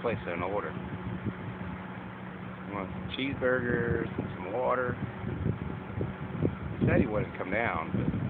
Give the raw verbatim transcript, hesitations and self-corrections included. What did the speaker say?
place an order. You want some cheeseburgers and some water. He said he wouldn't come down, but